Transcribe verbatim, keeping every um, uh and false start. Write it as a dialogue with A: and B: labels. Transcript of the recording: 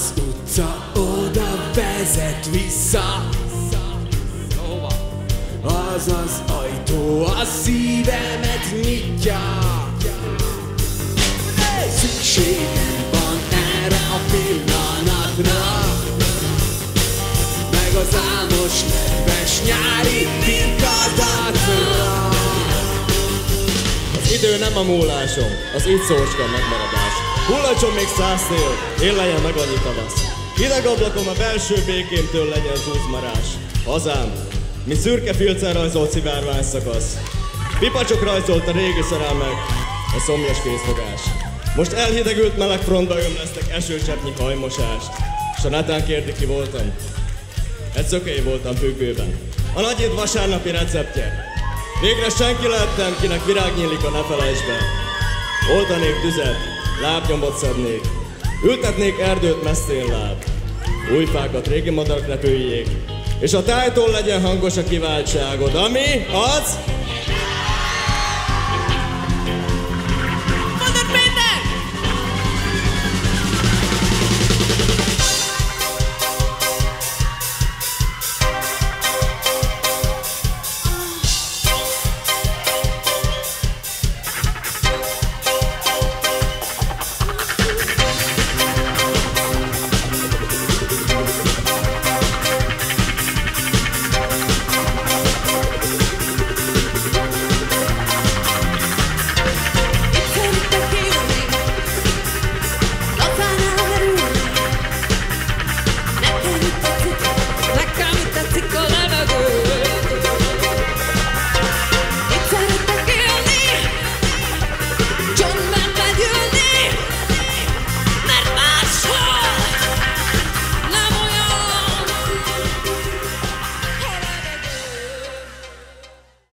A: Az utca oda vezet vissza, az az ajtó a szívemet nyitja. Szükségem van erre a pillanatra, meg az álmos nedves nyári birkadatra.
B: Az idő nem a múlásom, az így szócska megmaradás. Hulladjon még száz szél, én legyen meg annyi tavasz. Hideg ablakom a belső békémtől legyen zúzmarás. Hazám, mi szürke filcen rajzolt szivárvány szakasz. Pipacsok rajzolt a régi szerelmek, a szomjas kézfogás. Most elhidegült meleg frontba ömlesztek esőcseppnyi hajmosást. S a netán kérdi, ki voltam. Egy szökei voltam függőben. A nagyéd vasárnapi receptje. Végre senki lehettem, kinek virág nyílik a ne felejtsd be. Oltanék tüzet, lábnyomot szednék. Ültetnék erdőt messzén láb. Új fákat régi madarak repüljék. És a tájtól legyen hangos a kiváltságod, ami az